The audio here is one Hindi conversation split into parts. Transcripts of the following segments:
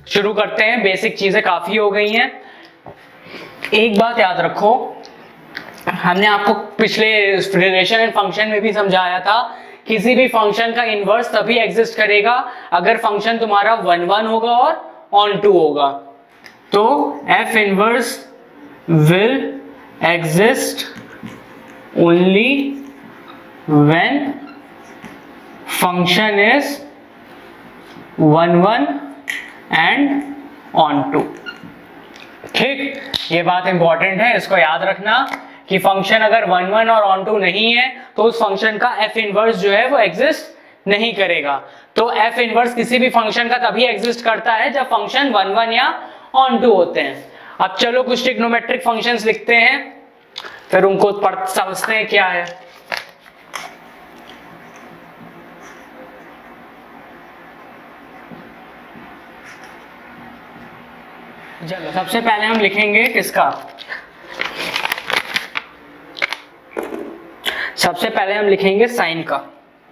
शुरू करते हैं। बेसिक चीजें काफी हो गई हैं। एक बात याद रखो, हमने आपको पिछले रिलेशन एंड फंक्शन में भी समझाया था, किसी भी फंक्शन का इनवर्स तभी एग्जिस्ट करेगा अगर फंक्शन तुम्हारा 1 1 होगा और ऑन टू होगा। तो F inverse will exist only when function is 1 1 and onto. ठीक, ये बात इंपॉर्टेंट है, इसको याद रखना कि फंक्शन अगर 1 1 और ऑन टू नहीं है तो उस फंक्शन का एफ इनवर्स जो है वो एग्जिस्ट नहीं करेगा। तो एफ इनवर्स किसी भी फंक्शन का तभी एग्जिस्ट करता है जब फंक्शन 1 1 या ऑन टू होते हैं। अब चलो कुछ ट्रिग्नोमेट्रिक फंक्शंस लिखते हैं, फिर उनको समझते हैं क्या है। चलो सबसे पहले हम लिखेंगे किसका, सबसे पहले हम लिखेंगे साइन का।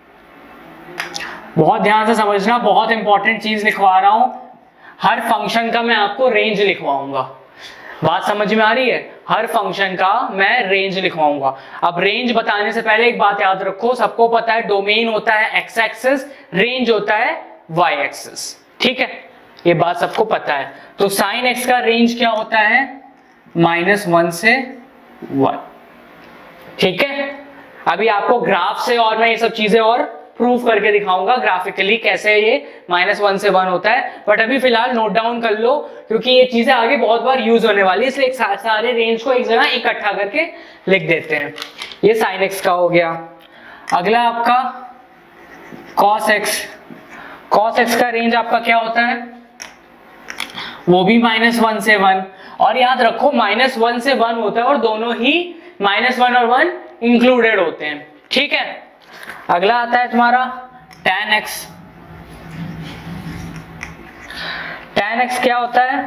बहुत ध्यान से समझना, बहुत इंपॉर्टेंट चीज लिखवा रहा हूं। हर फंक्शन का मैं आपको रेंज लिखवाऊंगा। बात समझ में आ रही है? हर फंक्शन का मैं रेंज लिखवाऊंगा। अब रेंज बताने से पहले एक बात याद रखो, सबको पता है डोमेन होता है एक्स एक्सिस, रेंज होता है वाई एक्सिस। ठीक है, ये बात सबको पता है। तो साइन एक्स का रेंज क्या होता है? -1 से 1। ठीक है, अभी आपको ग्राफ से और मैं ये सब चीजें और प्रूफ करके दिखाऊंगा ग्राफिकली कैसे ये -1 से 1 होता है। बट अभी फिलहाल नोट डाउन कर लो, क्योंकि ये चीजें आगे बहुत बार यूज होने वाली है, इसलिए सारे रेंज को एक जगह इकट्ठा करके लिख देते हैं। ये साइन एक्स का हो गया। अगला आपका कॉस एक्स। कॉस एक्स का रेंज आपका क्या होता है? वो भी -1 से 1। और याद रखो -1 से 1 होता है और दोनों ही -1 और 1 इंक्लूडेड होते हैं। ठीक है, अगला आता है तुम्हारा tan x। tan x क्या होता है?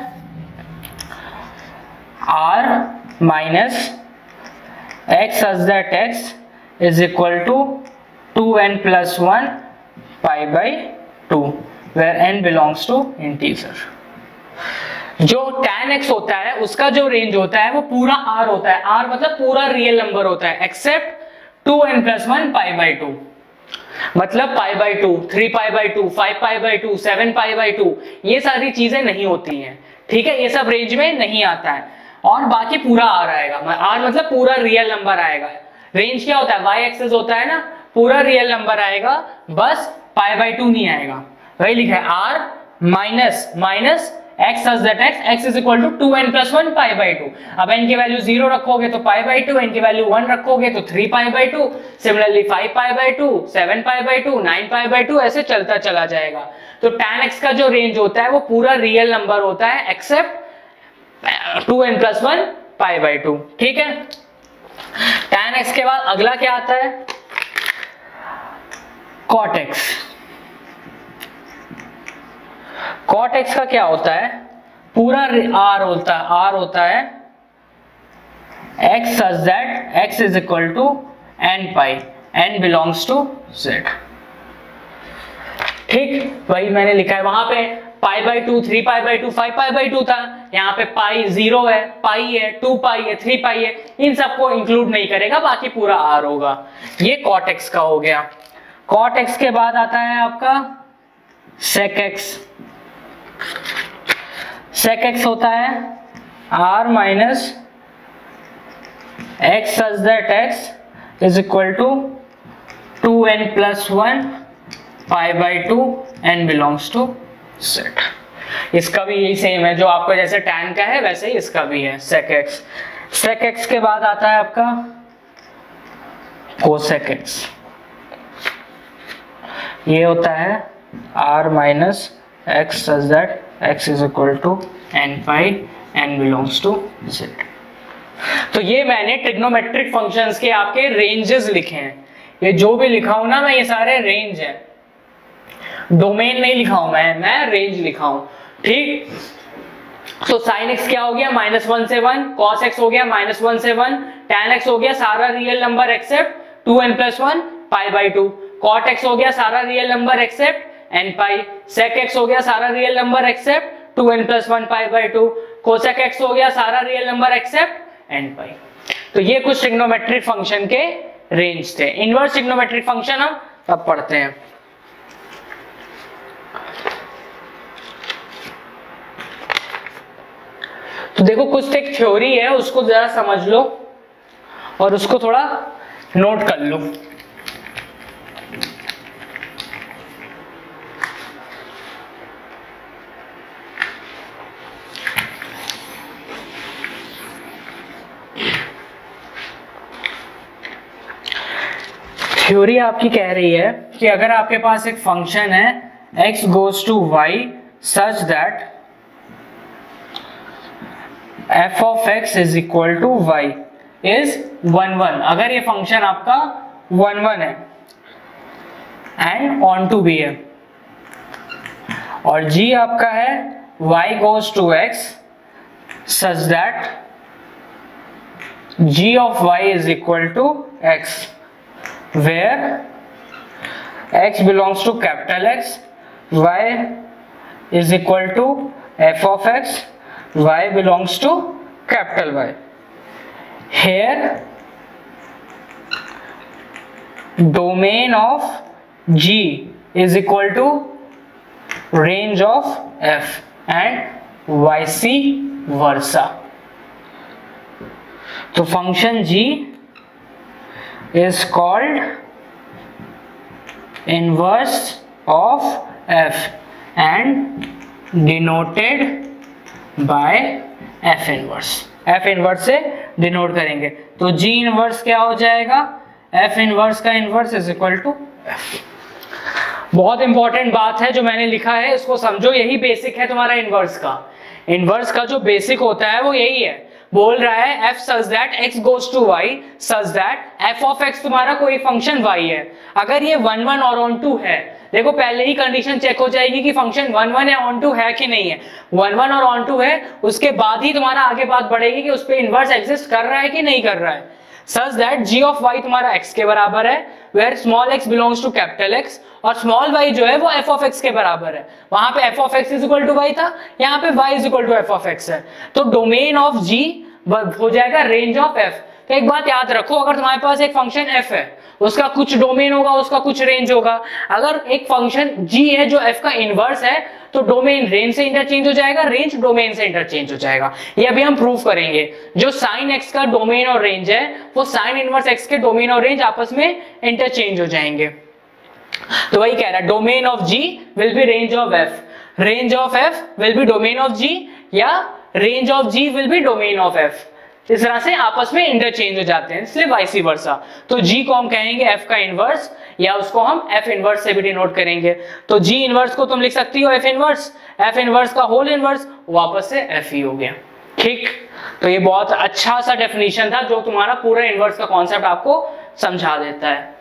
r minus x such that x is equal to 2n plus 1 pi by 2 where n belongs to integer। जो tan x होता है उसका जो रेंज होता है वो पूरा r होता है। r मतलब पूरा रियल नंबर होता है accept 2n plus 1 pi by 2। मतलब pi by 2, 3 pi by 2, 5 pi by 2, 7 pi by 2, ये सारी चीजें नहीं होती हैं। ठीक है, ये सब रेंज में नहीं आता है और बाकी पूरा आर आएगा। आर मतलब पूरा रियल नंबर आएगा। रेंज क्या होता है? वाई एक्सेस होता है ना, पूरा रियल नंबर आएगा, बस पाई बाई 2 नहीं आएगा। वही लिखा है R minus x such that x is equal to 2n plus 1 pi by 2। अब n की वैल्यू 0 रखोगे तो pi by 2, n की वैल्यू 1 रखोगे तो 3 pi by 2, similarly 5 pi by 2, 7 pi by 2, 9 pi by 2, ऐसे चलता चला जाएगा। तो tan x का जो रेंज होता है वो पूरा रियल नंबर होता है accept 2n plus 1 pi by 2। ठीक है, tan x के बाद अगला क्या आता है? cot x। cot x का क्या होता है? पूरा r होता है x such that x is equal to n pi, n belongs to z। ठीक, वही मैंने लिखा है। वहां पे pi by 2, 3 pi by 2, 5 pi by 2 था, यहाँ पे पाई 0 है, पाई है, 2 पाई है, 3 पाई है, इन सबको इंक्लूड नहीं करेगा, बाकी पूरा r होगा। ये cot x का हो गया। cot x के बाद आता है आपका sec x। sec x होता है r minus x such that x is equal to 2n plus 1 pi by 2, n belongs to z। इसका भी यही सेम है, जो आपका जैसे tan का है वैसे ही इसका भी है sec x। sec x के बाद आता है आपका cosec x। ये होता है r minus x such that x is equal to n pi, n belongs to z। तो ये मैंने ट्रिग्नोमेट्रिक फंक्शंस के आपके रेंजेस लिखे हैं। ये जो भी लिखा हूं ना मैं, ये सारे रेंज है, डोमेन नहीं लिखा हूं मैं रेंज लिखा हूं। ठीक, तो sin x क्या हो गया? -1 से 1, cos x हो गया -1 से 1, tan x हो गया सारा real number except 2n plus 1 pi by 2, cot x हो गया सारा real number except n pi, sec x हो गया सारा real number except 2n plus 1 pi by 2, cosec x हो गया सारा real number except n pi. तो ये कुछ ट्रिग्नोमेट्रिक फंक्शन के रेंज थे। इनवर्स ट्रिग्नोमेट्रिक फंक्शन हम अब पढ़ते हैं। तो देखो कुछ एक थ्योरी है, उसको जरा समझ लो और उसको थोड़ा नोट कर लो। थ्योरी आपकी कह रही है कि अगर आपके पास एक फंक्शन है x goes to y such that f of x is equal to y is 1 1, अगर ये फंक्शन आपका 1 1 है एंड ऑन टू भी है, और g आपका है y goes to x such that g of y is equal to x, where x belongs to capital X, y is equal to f of x, y belongs to capital Y. Here domain of G is equal to range of f and vice versa. तो function G is called inverse of f and denoted by f inverse. f inverse से डिनोट करेंगे तो g इनवर्स क्या हो जाएगा, f इनवर्स का inverse is equal to f। बहुत इंपॉर्टेंट बात है जो मैंने लिखा है, इसको समझो, यही बेसिक है तुम्हारा इनवर्स का। इनवर्स का जो बेसिक होता है वो यही है, बोल रहा है f such that x goes to y such that f of x तुम्हारा कोई फंक्शन y है। अगर ये 1 1 और ऑन टू है, देखो पहले ही कंडीशन चेक हो जाएगी कि फंक्शन 1 1 या ऑन टू है कि नहीं है। 1 1 और ऑन टू है, उसके बाद ही तुम्हारा आगे बात बढ़ेगी कि उस पे इनवर्स एग्जिस्ट कर रहा है कि नहीं कर रहा है। such that g of y तुम्हारा x के बराबर है, where small x belongs to capital X, और small y जो है वो f of x के बराबर है। वहां पे f of x is equal to y था, यहाँ पे y is equal to f of x है। तो डोमेन ऑफ g हो जाएगा रेंज ऑफ f। तो एक बात याद रखो, अगर तुम्हारे पास एक फंक्शन f है, उसका कुछ डोमेन होगा, उसका कुछ रेंज होगा। अगर एक फंक्शन g है जो f का इनवर्स है, तो डोमेन रेंज से इंटरचेंज हो जाएगा, रेंज डोमेन से इंटरचेंज हो जाएगा। ये अभी हम प्रूव करेंगे। जो साइन x का डोमेन और रेंज है, वो साइन इनवर्स x के डोमेन और रेंज आपस में इंटरचेंज हो जाएंगे। तो वही कह रहा है, domain of g will be range of f, range of f will be domain of g, या range of g will be domain of f। इस तरह से आपस में इंटरचेंज हो जाते हैं, इसलिए वाइस वर्सा। तो g को हम कहेंगे f का इनवर्स, या उसको हम f इनवर्स से भी डिनोट करेंगे। तो g इनवर्स को तुम लिख सकती हो f इनवर्स का होल इनवर्स वापस से f ही हो गया। ठीक, तो ये बहुत अच्छा सा डेफिनेशन था जो तुम्हारा पूरा इनवर्स का कॉन्सेप्ट आपको समझा देता है।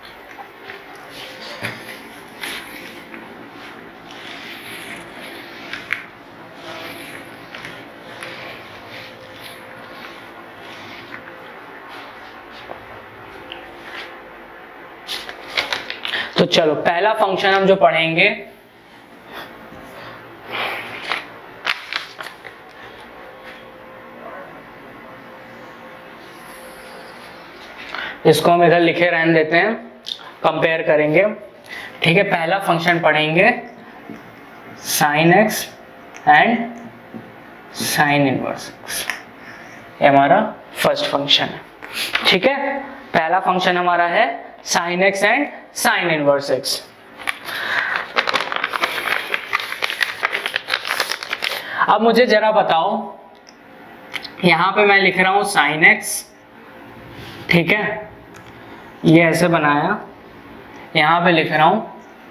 तो चलो पहला फंक्शन हम जो पढ़ेंगे, इसको हम इधर लिखे रहने देते हैं, कंपेयर करेंगे। ठीक है, पहला फंक्शन पढ़ेंगे sine x and sine inverse x, ये हमारा फर्स्ट फंक्शन है। ठीक है, पहला फंक्शन हमारा है sine x and sine inverse x. अब मुझे जरा बताओ, यहां पे मैं लिख रहा हूं साइन एक्स, ठीक है, ये ऐसे बनाया, यहां पे लिख रहा हूं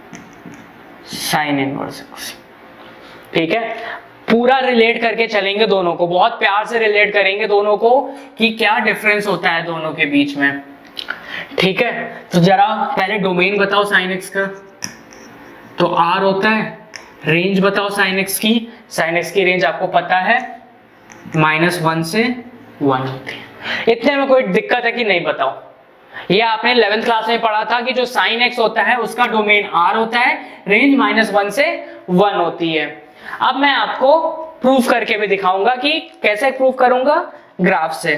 साइन इनवर्स एक्स। ठीक है, पूरा रिलेट करके चलेंगे दोनों को, बहुत प्यार से रिलेट करेंगे दोनों को कि क्या डिफरेंस होता है दोनों के बीच में। ठीक है, तो जरा पहले डोमेन बताओ साइन एक्स का, तो r होता है, रेंज बताओ साइन एक्स की रेंज आपको पता है -1 से 1 होती है। इतने में कोई दिक्कत है कि नहीं बताओ? ये आपने 11th क्लास में पढ़ा था कि जो साइन एक्स होता है उसका डोमेन r होता है, रेंज -1 से 1 होती है। अब मैं आपको प्रूफ करके भी दिखाऊंगा कि कैसे प्रूफ करूंगा, ग्राफ से।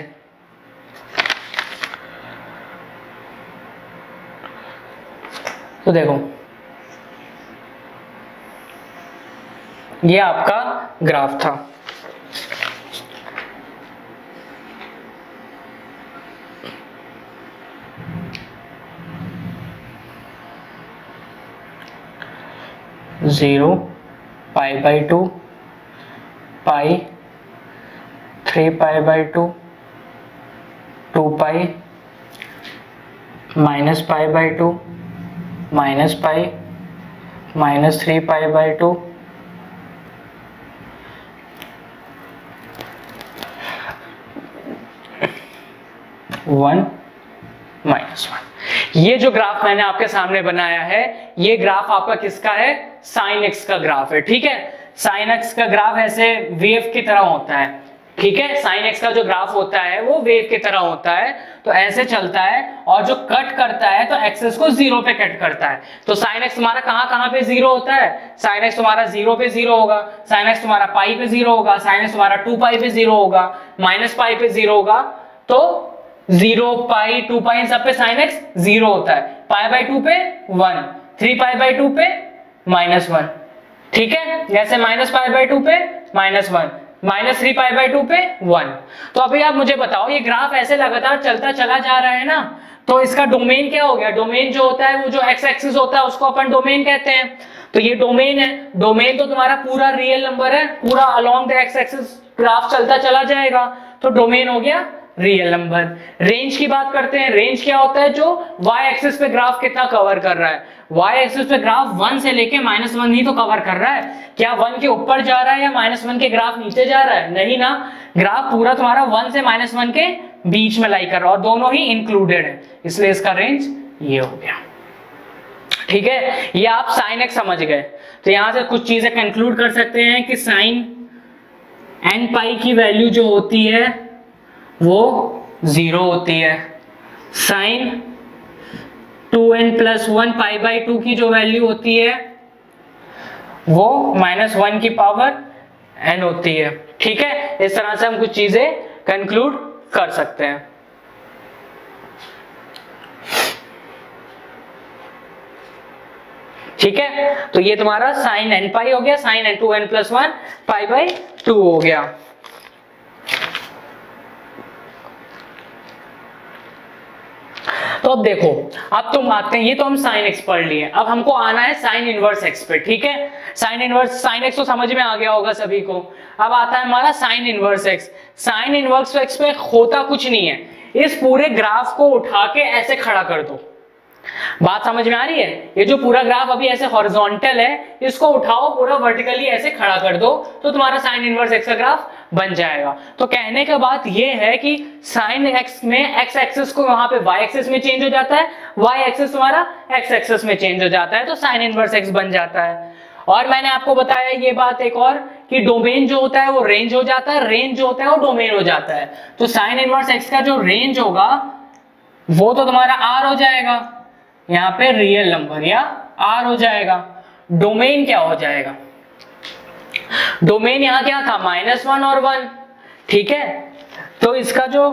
तो देखो ये आपका ग्राफ था, zero, pi by two, pi, 3 pi by two, 2 pi, minus pi by two, minus pi, minus 3 pi by two, 1 minus 1। ये जो ग्राफ मैंने आपके सामने बनाया है, ये ग्राफ आपका किसका है, साइन एक्स का ग्राफ है। ठीक है, साइन एक्स का ग्राफ ऐसे वेव की तरह होता है। ठीक है, साइन एक्स का जो ग्राफ होता है वो वेव की तरह होता है, तो ऐसे चलता है और जो कट करता है तो एक्सेस को 0 पे कट करता है। तो साइन एक्स तुम्हारा कहां पे 0 होता है, साइन एक्स तुम्हारा 0 पे 0 होगा, साइन एक्स तुम्हारा पाई पे 0 होगा, साइन एक्स तुम्हारा 2 पाई पे 0 होगा, माइनस पाई पे 0 होगा। तो 0 पाई 2 पाई सब पे साइन एक्स 0 होता है, पाई बाई 2 पे 1, 3 पाई बाई 2 पे माइनस 1। ठीक है, जैसे माइनस पाई बाई 2 पे माइनस 1, माइनस 3 पाई बाई 2 पे 1। तो अभी आप मुझे बताओ, ये ग्राफ ऐसे लगातार चलता चला जा रहा है ना, तो इसका डोमेन क्या हो गया, डोमेन जो होता है वो जो एक्स एक्सिस होता है उसको अपन डोमेन कहते हैं। तो ये डोमेन है, डोमेन तो तुम्हारा पूरा रियल नंबर है, पूरा along the x axis graph चलता चला जाएगा, तो डोमेन हो गया रियल नंबर। रेंज की बात करते हैं, रेंज क्या होता है, जो वाई एक्सिस पे ग्राफ कितना कवर कर रहा है। वाई एक्सिस पे ग्राफ 1 से लेके -1 ही तो कवर कर रहा है, क्या 1 के ऊपर जा रहा है या -1 के ग्राफ नीचे जा रहा है, नहीं ना, ग्राफ पूरा तुम्हारा 1 से -1 के बीच में लाई कर रहा है और दोनों ही इंक्लूडेड है, इसलिए इसका रेंज ये हो गया। ठीक है, ये आप साइन एक्स समझ गए। तो यहां से कुछ चीजें कंक्लूड कर सकते हैं कि साइन एन पाई की वैल्यू जो होती है वो 0 होती है, साइन 2n+1 पाई बाई 2 की जो वैल्यू होती है वो -1 की पावर n होती है। ठीक है, इस तरह से हम कुछ चीजें कंक्लूड कर सकते हैं। ठीक है, तो ये तुम्हारा साइन n पाई हो गया, sign n 2n+1 pi by 2 हो गया। तो अब देखो, अब तुम आते हैं, ये तो हम साइन एक्स पढ़ लिए, अब हमको आना है साइन इनवर्स एक्स पे। ठीक है, साइन इनवर्स, साइन एक्स तो समझ में आ गया होगा सभी को। अब आता है हमारा sine inverse x. Sine inverse x पे होता कुछ नहीं है, इस पूरे ग्राफ को उठा के ऐसे खड़ा कर दो। बात समझ में आ रही है, ये जो पूरा ग्राफ अभी ऐसे हॉरिजॉन्टल है, इसको उठाओ पूरा वर्टिकली ऐसे खड़ा कर दो, तो तुम्हारा साइन इनवर्स एक्स का ग्राफ बन जाएगा। तो कहने का बात ये है कि साइन एक्स में एक्स एक्सिस को वहां पे वाई एक्सिस में चेंज हो जाता है, वाई एक्सिस तुम्हारा एक्स एक्सिस में चेंज हो जाता है, तो साइन इनवर्स एक्स बन जाता है। और मैंने आपको बताया ये बात एक और, कि डोमेन जो होता है वो रेंज हो जाता है, रेंज जो होता है वो डोमेन हो जाता है। तो साइन इनवर्स एक्स का जो रेंज होगा वो तो तुम्हारा आर हो जाएगा, यहाँ पे रियल नंबर या आर हो जाएगा। डोमेन क्या हो जाएगा, डोमेन यहां क्या था, -1 और 1। ठीक है, तो इसका जो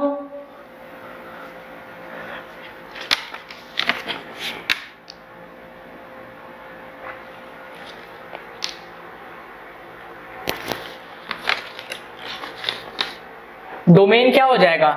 डोमेन क्या हो जाएगा,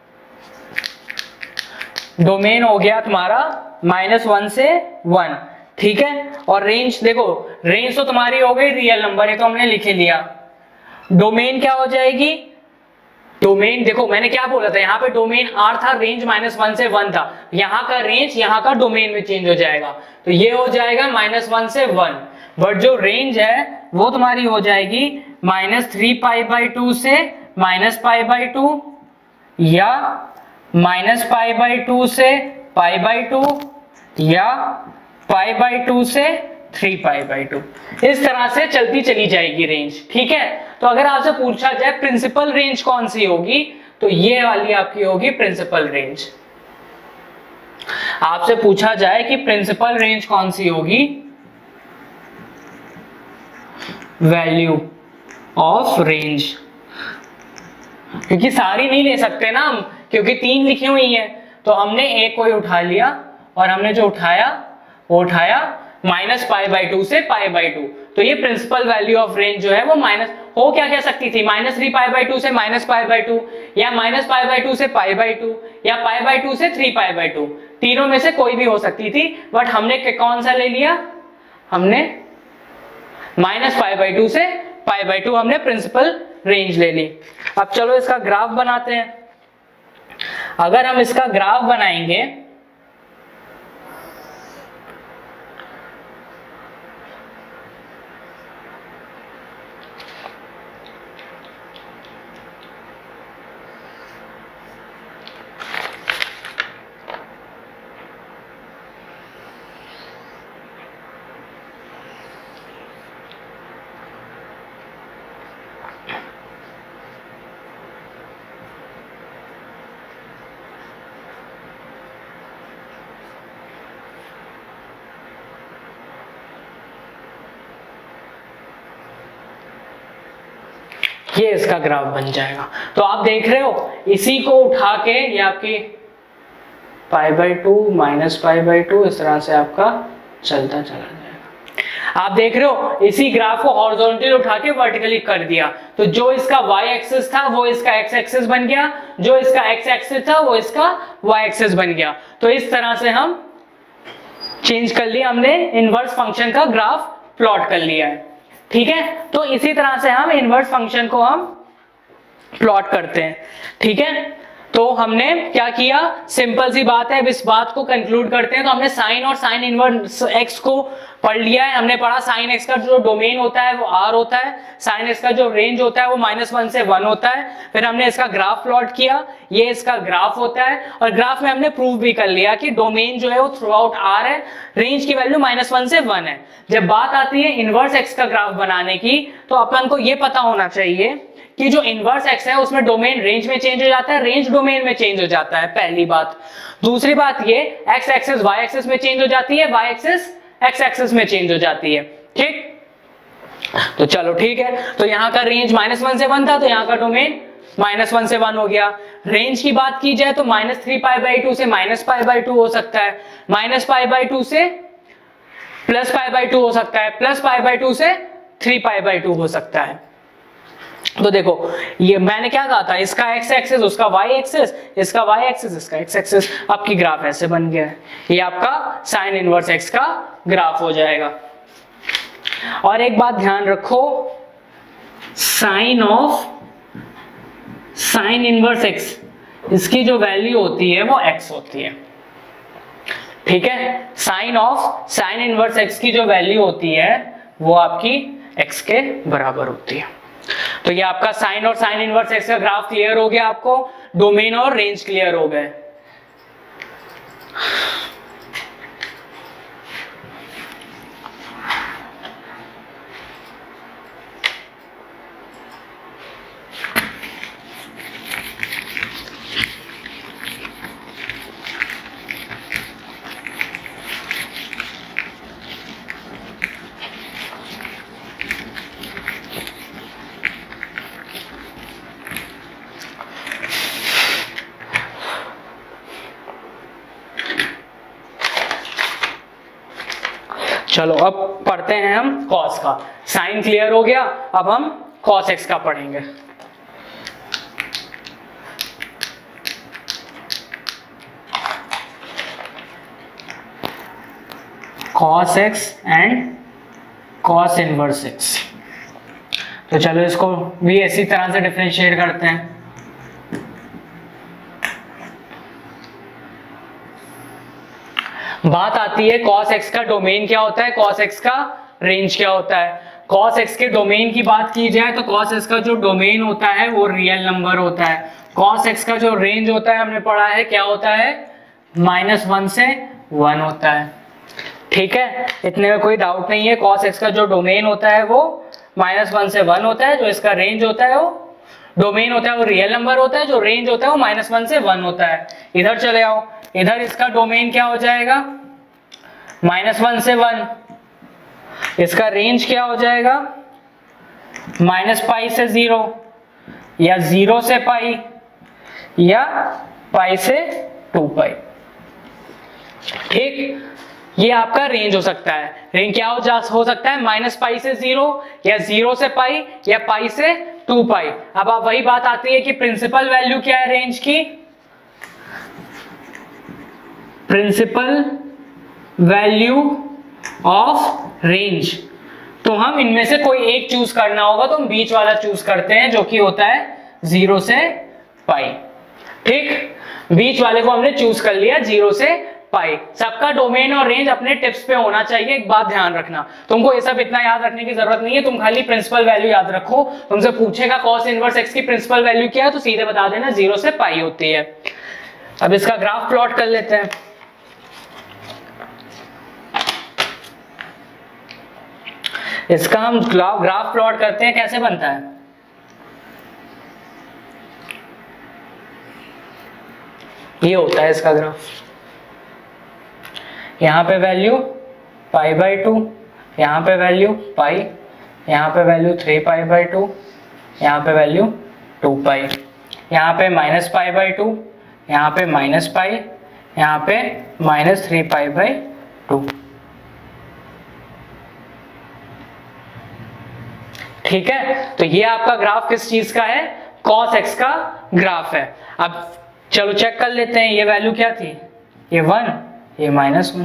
डोमेन हो गया तुम्हारा -1 से 1। ठीक है, और रेंज देखो, रेंज तो तुम्हारी हो गई रियल नंबर, ये तो हमने लिख लिया। डोमेन क्या हो जाएगी, डोमेन देखो मैंने क्या बोला था, यहाँ पे डोमेन r था, रेंज -1 से 1 था, यहाँ का रेंज यहाँ का डोमेन में चेंज हो जाएगा, तो ये हो जाएगा -1 से 1। बट जो रेंज है वो तुम्हारी हो जाएगी -3 पाई बाई 2 से -पाई बाई 2, या -पाई बाई 2 से पाई बाई 2, या पाई बाई 2 से 3 पाई बाई 2। इस तरह से चलती चली जाएगी रेंज। ठीक है, तो अगर आपसे पूछा जाए प्रिंसिपल रेंज कौन सी होगी, तो ये वाली आपकी होगी प्रिंसिपल रेंज। आपसे पूछा जाए कि प्रिंसिपल रेंज कौन सी होगी, वैल्यू ऑफ रेंज, क्योंकि सारी नहीं ले सकते ना हम, क्योंकि 3 लिखी हुई है, तो हमने एक कोई उठा लिया और हमने जो उठाया वो उठाया -π/2 से π/2। तो ये प्रिंसिपल वैल्यू ऑफ रेंज जो है वो माइनस हो क्या सकती थी, -3π/2 से -π/2, या -π/2 से π/2, या π/2 से 3π/2, तीनों में से कोई भी हो सकती थी। बट हमने कौन सा ले लिया, हमने -π/2 से π/2 हमने प्रिंसिपल रेंज ले ली। अब चलो इसका ग्राफ बनाते हैं। अगर हम इसका ग्राफ बनाएंगे ये इसका ग्राफ बन जाएगा। तो आप देख रहे हो इसी को उठा के ये आपकी π/2 -π/2 इस तरह से आपका चलता चला जाएगा। आप देख रहे हो इसी ग्राफ को हॉरिजॉन्टली उठा के वर्टिकली कर दिया, तो जो इसका y एक्सिस था वो इसका x एक्सिस बन गया, जो इसका x एक्सिस था वो इसका y एक्सिस बन गया। तो इस तरह से हम चेंज कर लिया, हमने इनवर्स फंक्शन का ग्राफ प्लॉट कर लिया है। ठीक है, तो इसी तरह से हम इनवर्स फंक्शन को हम प्लॉट करते हैं। ठीक है, तो हमने क्या किया, सिंपल सी बात है, अब इस बात को कंक्लूड करते हैं। तो हमने साइन और साइन इनवर्स x को पढ़ लिया है। हमने पढ़ा साइन x का जो डोमेन होता है वो r होता है, साइन x का जो रेंज होता है वो -1 से 1 होता है। फिर हमने इसका ग्राफ प्लॉट किया, ये इसका ग्राफ होता है, और ग्राफ में हमने प्रूव भी कर लिया कि डोमेन जो है वो थ्रू आउट r है, रेंज की वैल्यू -1 से 1 है। जब बात आती है इनवर्स x का ग्राफ बनाने की, तो अपन को ये पता होना चाहिए कि जो इनवर्स x है उसमें डोमेन रेंज में चेंज हो जाता है, रेंज डोमेन में चेंज हो जाता है, पहली बात। दूसरी बात ये x एक्सिस y एक्सिस में चेंज हो जाती है, y एक्सिस x एक्सिस में चेंज हो जाती है। ठीक, तो चलो ठीक है, तो यहाँ का रेंज -1 से 1 था, तो यहाँ का डोमेन -1 से 1 हो गया। रेंज की बात की जाए तो -3π/2 से -π/2 हो सकता है, -π/2 से +π/2 हो सकता है, +π/2 से 3π/2 हो सकता है। तो देखो ये मैंने क्या कहा था, इसका x एक्सिस उसका y एक्सिस, इसका y एक्सिस इसका x एक्सिस, आपकी ग्राफ ऐसे बन गया है। ये आपका साइन इनवर्स x का ग्राफ हो जाएगा। और एक बात ध्यान रखो, साइन इनवर्स x इसकी जो वैल्यू होती है वो x होती है। ठीक है, साइन इनवर्स x की जो वैल्यू होती है वो आपकी x के बराबर होती है। तो ये आपका साइन और साइन इनवर्स x का ग्राफ क्लियर हो गया, आपको डोमेन और रेंज क्लियर हो गए। चलो अब पढ़ते हैं हम cos का। साइन क्लियर हो गया, अब हम cos x का पढ़ेंगे। cos x and cos inverse x। तो चलो इसको भी इसी तरह से डिफरेंशिएट करते हैं। बात आती है cos x का डोमेन क्या होता है, cos x का रेंज क्या होता है। cos x के डोमेन की बात की जाए तो cos x का जो डोमेन होता है वो रियल नंबर होता है। cos x का जो रेंज होता है हमने पढ़ा है क्या होता है, -1 से 1 होता है। ठीक है, इतने में कोई डाउट नहीं है। cos x का जो डोमेन होता है वो -1 से 1 होता है, जो इसका रेंज होता है वो डोमेन होता है वो रियल नंबर होता है, जो रेंज होता है वो -1 से 1 होता है। इधर चले आओ, इधर इसका डोमेन क्या हो जाएगा, -1 से 1, इसका रेंज क्या हो जाएगा माइनस पाई से 0, या 0 से पाई, या पाई से 2 पाई। ठीक, ये आपका रेंज हो सकता है। रेंज क्या हो सकता है, माइनस पाई से 0, या 0 से पाई, या पाई से 2 पाई। अब आप वही बात आती है कि प्रिंसिपल वैल्यू क्या है रेंज की, प्रिंसिपल वैल्यू ऑफ रेंज। तो हम इनमें से कोई एक चूज करना होगा, तो हम बीच वाला चूज करते हैं जो कि होता है 0 से पाई। ठीक, बीच वाले को हमने चूज कर लिया 0 से पाई। सबका डोमेन और रेंज अपने टिप्स पे होना चाहिए। एक बात ध्यान रखना, तुमको ये सब इतना याद रखने की जरूरत नहीं है, तुम खाली प्रिंसिपल वैल्यू याद रखो। तुमसे पूछेगा कॉस इनवर्स एक्स की प्रिंसिपल वैल्यू क्या है, तो सीधे बता देना 0 से पाई होती है। अब इसका ग्राफ प्लॉट कर लेते हैं। इसका हम ग्राफ प्लॉट करते हैं, कैसे बनता है, ये होता है इसका ग्राफ। यहाँ पे वैल्यू पाई बाई 2, यहाँ पे वैल्यू पाई, यहाँ पे वैल्यू 3 पाई बाई 2, यहाँ पे वैल्यू 2 पाई, यहाँ पे माइनस पाई बाई 2, यहाँ पे माइनस पाई, यहाँ पे माइनस 3 पाई बाई 2। ठीक है, तो ये आपका ग्राफ किस चीज का है, cos x का ग्राफ है। अब चलो चेक कर लेते हैं, ये वैल्यू क्या थी, ये 1, ये -1।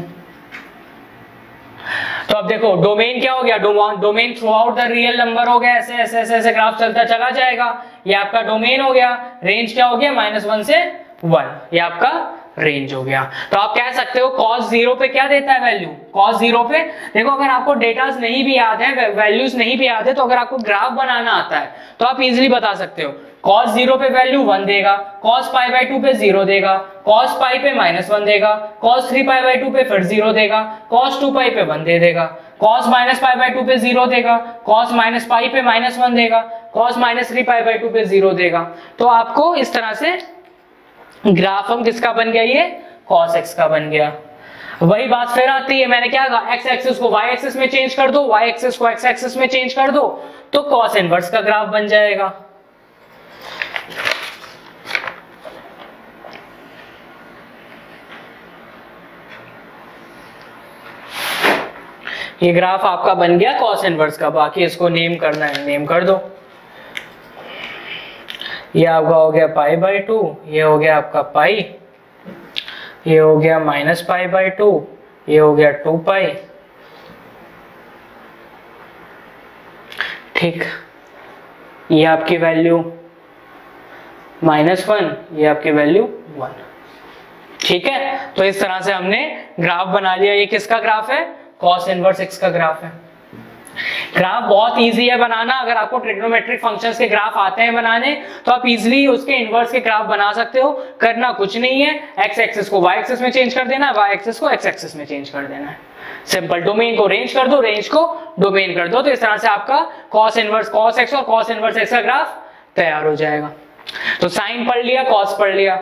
तो अब देखो डोमेन क्या हो गया, domain throughout the real number हो गया, ऐसे ऐसे ऐसे ऐसे ग्राफ चलता चला जाएगा। ये आपका डोमेन हो गया, रेंज क्या हो गया, -1 से 1, ये आपका रेंज हो गया। तो आप कह सकते हो cos 0 पे क्या देता है वैल्यू, cos 0 पे देखो, अगर आपको डेटास नहीं भी याद है, वैल्यूज नहीं भी याद है, तो अगर आपको ग्राफ बनाना आता है तो आप इजीली बता सकते हो। cos 0 पे वैल्यू 1 देगा, cos पाई बाई 2 पे 0 देगा, cos पाई पे -1 देगा, cos 3 पाई बाई 2 पे फिर 0 देगा, cos 2 पाई पे 1 दे देगा, cos माइनस पाई बाई 2 पे 0 देगा, cos माइनस पाई पे -1 देगा, cos -3 पाई बाई 2 पे 0 देगा। तो आपको इस तरह से ग्राफ हम किसका बन गया, ये cos x का बन गया। वही बात फिर आती है, मैंने क्या कहा, x एक्सिस को y एक्सिस में चेंज कर दो, y एक्सिस को x एक्सिस में चेंज कर दो, तो cos इनवर्स का ग्राफ बन जाएगा। ये ग्राफ आपका बन गया cos इनवर्स का। बाकी इसको नेम करना है, नेम कर दो। ये आपका हो गया पाई बाई 2, ये हो गया आपका पाई, ये हो गया माइनस पाई बाई 2, ये हो गया 2 पाई। ठीक, ये आपकी वैल्यू -1, ये आपकी वैल्यू 1। ठीक है, तो इस तरह से हमने ग्राफ बना लिया। ये किसका ग्राफ है, cos इनवर्स x का ग्राफ है। ग्राफ बहुत इजी है बनाना। अगर आपको ट्रिग्नोमेट्रिक फंक्शंस के ग्राफ आते हैं बनाने, तो आप इजीली उसके इनवर्स के ग्राफ बना सकते हो। करना कुछ नहीं है, x एक्सिस को y एक्सिस में चेंज कर देना है, y एक्सिस को x एक्सिस में चेंज कर देना है। सिंपल, डोमेन को रेंज कर दो, रेंज को डोमेन कर दो, तो इस तरह से आपका cos इनवर्स cos x और cos इनवर्स x का ग्राफ तैयार हो जाएगा। तो साइन पढ़ लिया, cos पढ़ लिया।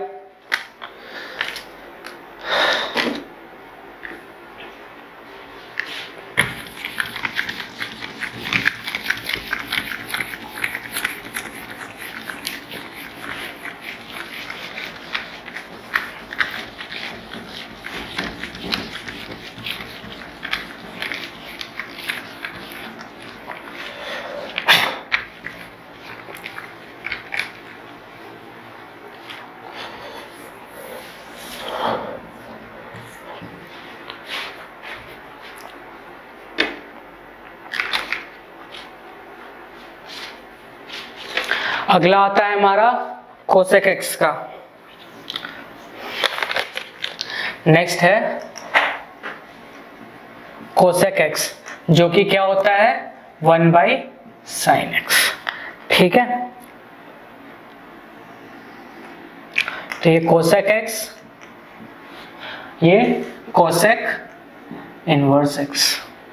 अगला आता है हमारा कोसेक एक्स का। नेक्स्ट है कोसेक एक्स, जो कि क्या होता है 1/sin x। ठीक है, तो ये कोसेक एक्स, ये कोसेक इनवर्स एक्स।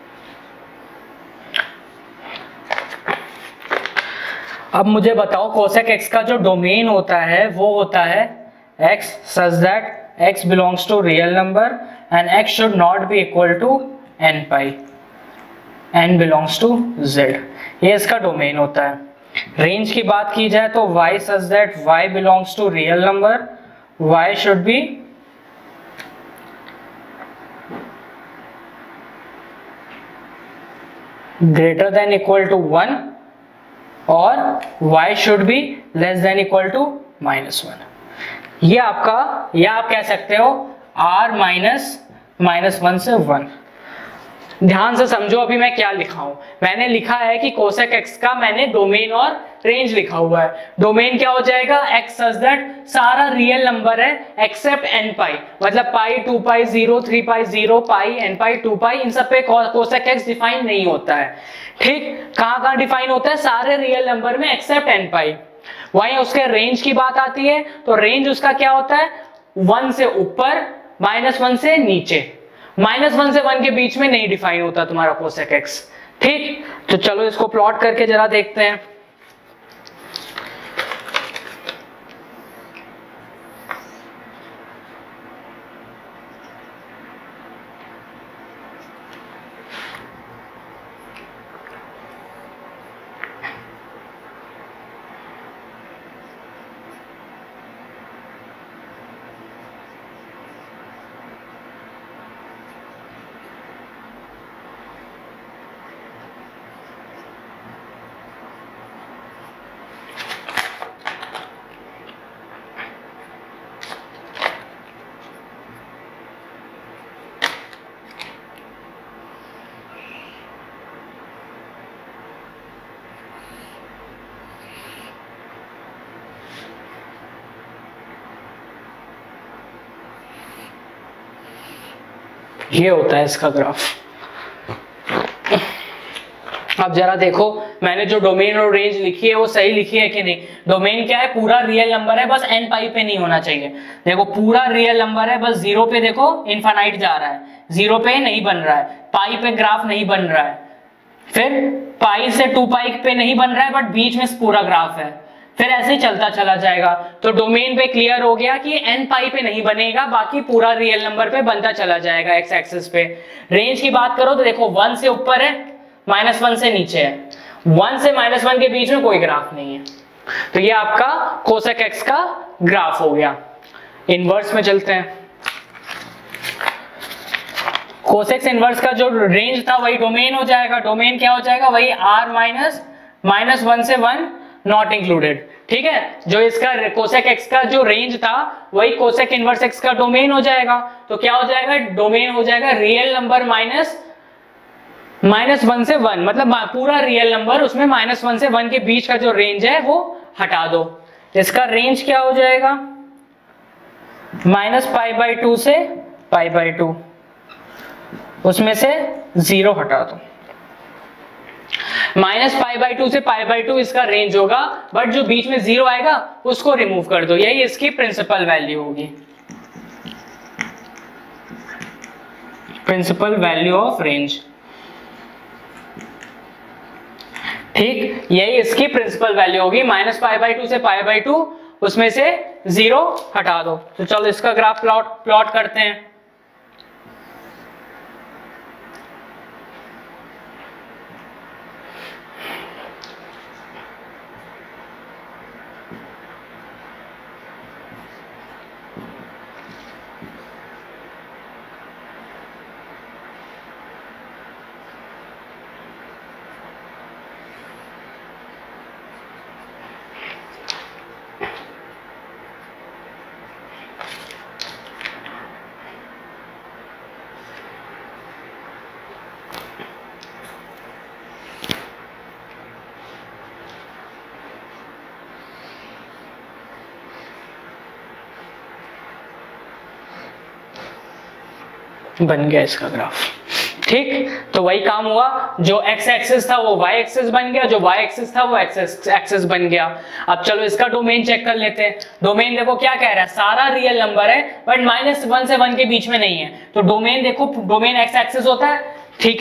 अब मुझे बताओ कोसेक x का जो डोमेन होता है वो होता है x such that x belongs to real number and x should not be equal to n pi। n belongs to z, ये इसका डोमेन होता है। रेंज की बात की जाए तो y such that y belongs to real number, y should be greater than equal to 1 और y should be less than equal to -1। ये आपका, या आप कह सकते हो r -1 से 1। ध्यान से समझो अभी मैं क्या लिखा हूं। मैंने लिखा है कि कोसेक x का मैंने डोमेन और रेंज लिखा हुआ है। डोमेन क्या हो जाएगा, x सच दैट सारा रियल नंबर है एक्सेप्ट n पाई, मतलब पाई, 2 पाई, 0, 3 पाई, 0 पाई, n पाई, 2 पाई, इन सब पे कोसेक x डिफाइन नहीं होता है। ठीक, कहां डिफाइन होता है, सारे रियल नंबर में एक्सेप्ट n पाई। वहीं उसके रेंज की बात आती है तो रेंज उसका क्या होता है, 1 से ऊपर, -1 से नीचे, -1 से 1 के बीच में नहीं डिफाइन होता तुम्हारा कोसेक x। ठीक, तो चलो इसको प्लॉट करके जरा देखते हैं। ये होता है इसका ग्राफ। अब जरा देखो मैंने जो डोमेन और रेंज लिखी है वो सही लिखी है कि नहीं। डोमेन क्या है, पूरा रियल नंबर है, बस n पाई पे नहीं होना चाहिए। देखो पूरा रियल नंबर है, बस 0 पे देखो इनफाइनाइट जा रहा है, 0 पे नहीं बन रहा है, पाई पे ग्राफ नहीं बन रहा है, फिर पाई से 2 पाई पे नहीं बन रहा है बट बीच में पूरा ग्राफ है, फिर ऐसे ही चलता चला जाएगा। तो डोमेन पे क्लियर हो गया कि n पाई पे नहीं बनेगा, बाकी पूरा रियल नंबर पे बनता चला जाएगा x एक्सिस पे। रेंज की बात करो तो देखो 1 से ऊपर है, -1 से नीचे है, 1 से -1 के बीच में कोई ग्राफ नहीं है। तो ये आपका कोसेक x का ग्राफ हो गया। इनवर्स में चलते हैं। कोसेक इनवर्स का जो रेंज था वही डोमेन हो जाएगा। डोमेन क्या हो जाएगा, वही r -1 से 1 नॉट इंक्लूडेड। ठीक है, जो इसका कोसेक x का जो रेंज था वही कोसेक इनवर्स x का डोमेन हो जाएगा। तो क्या हो जाएगा, डोमेन हो जाएगा रियल नंबर -1 से 1, मतलब पूरा रियल नंबर, उसमें -1 से 1 के बीच का जो रेंज है वो हटा दो। इसका रेंज क्या हो जाएगा, -π/2 से π/2, उसमें से 0 हटा दो। -π/2 से π/2 इसका रेंज होगा, बट जो बीच में 0 आएगा उसको रिमूव कर दो। यही इसकी प्रिंसिपल वैल्यू होगी, प्रिंसिपल वैल्यू ऑफ रेंज। ठीक, यही इसकी प्रिंसिपल वैल्यू होगी, -π/2 से π/2, उसमें से 0 हटा दो। तो चलो इसका ग्राफ प्लॉट करते हैं। बन गया इसका ग्राफ। ठीक, तो वही काम हुआ, जो x एक्सिस था वो y एक्सिस बन गया, जो y एक्सिस था वो x एक्सिस बन गया। अब चलो इसका डोमेन चेक कर लेते हैं। डोमेन देखो क्या कह रहा है, सारा रियल नंबर है बट -1 से 1 के बीच में नहीं है। तो डोमेन देखो, डोमेन x एक्सिस होता है, ठीक है,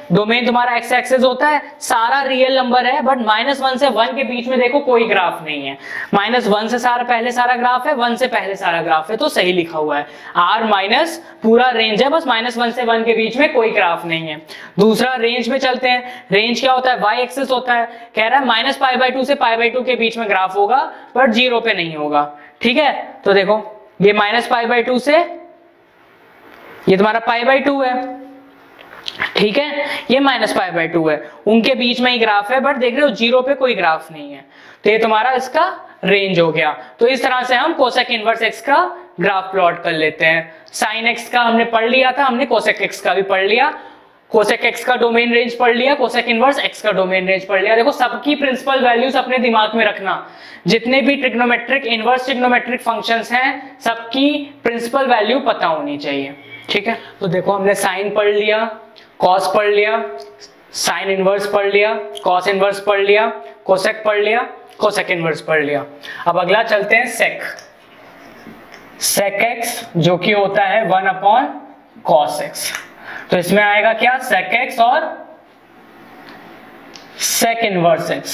डोमेन तुम्हारा एक्स एक्सिस होता है, सारा रियल नंबर है, बट -1 से 1 के बीच में देखो कोई ग्राफ नहीं है। -1 से पहले सारा ग्राफ है, 1 से पहले सारा ग्राफ है, तो सही लिखा हुआ है। R माइनस पूरा रेंज है, बस -1 से 1 के बीच में कोई ग्राफ नहीं है। दूसरा रेंज में चलते हैं। रेंज क्या होता है? y एक्सिस होता है। कह रहा है -π/2 से π/2 के बीच में ग्राफ होगा, बट 0 पे नहीं होगा। ठीक है, तो देखो ये -π/2 से ये तुम्हारा π/2 है, ठीक है, ये -π/2 है, उनके बीच में ही ग्राफ है, बट देख रहे हो 0 पे कोई ग्राफ नहीं है, तो ये तुम्हारा इसका रेंज हो गया। तो इस तरह से हम कोसेक इनवर्स x का ग्राफ प्लॉट कर लेते हैं। साइन x का हमने पढ़ लिया था, हमने कोसेक x का भी पढ़ लिया, कोसेक x का डोमेन रेंज पढ़ लिया, कोसेक इनवर्स x का डोमेन रेंज पढ़ लिया। देखो सबकी प्रिंसिपल वैल्यूज अपने दिमाग में रखना, जितने भी ट्रिग्नोमेट्रिक इनवर्स ट्रिग्नोमेट्रिक फंक्शंस हैं सबकी प्रिंसिपल वैल्यू पता होनी चाहिए। ठीक है, तो देखो हमने साइन पढ़ लिया, कॉस पढ़ लिया, साइन इनवर्स पढ़ लिया, कॉस इनवर्स पढ़ लिया, कोसेक पढ़ लिया, कोसेक इनवर्स पढ़ लिया। अब अगला चलते हैं सेक। सेक एक्स जो कि होता है 1/cos x, तो इसमें आएगा क्या? सेक एक्स और सेक इनवर्स x।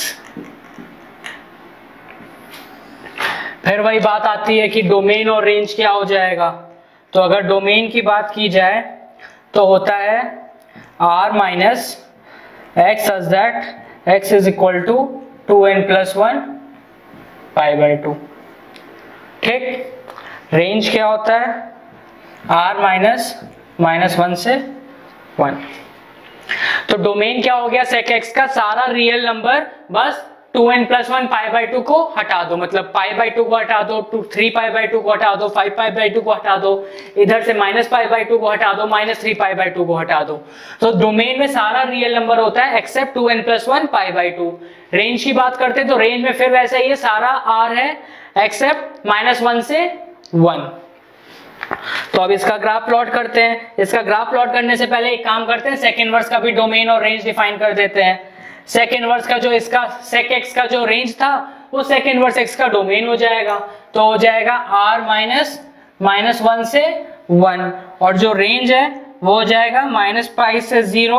फिर वही बात आती है कि डोमेन और रेंज क्या हो जाएगा। तो अगर डोमेन की बात की जाए तो होता है r minus x such that x is equal to 2n+1 π/2। ठीक, रेंज क्या होता है? r -1 से 1। तो डोमेन क्या हो गया सेक एक्स का? सारा रियल नंबर, बस 2n+1 π/2 को हटा दो, मतलब π/2 को हटा दो, 3π/2 को हटा दो, 5π/2 को हटा दो, इधर से -π/2 को हटा दो, -3π/2 को हटा दो। तो डोमेन में सारा रियल नंबर होता है एक्सेप्ट 2n+1 π/2। रेंज की बात करते हैं तो रेंज में फिर वैसा ही है, सारा r है एक्सेप्ट -1 से 1। तो अब इसका ग्राफ प्लॉट करते हैं। इसका ग्राफ प्लॉट करने से पहले एक काम करते हैं, सेक इनवर्स का भी डोमेन और रेंज डिफाइन कर देते हैं। सेक इनवर्स का जो इसका सेक एक्स का जो रेंज था वो सेक इनवर्स एक्स का डोमेन हो जाएगा, तो हो जाएगा r -1 से 1, और जो रेंज है वो हो जाएगा -π से 0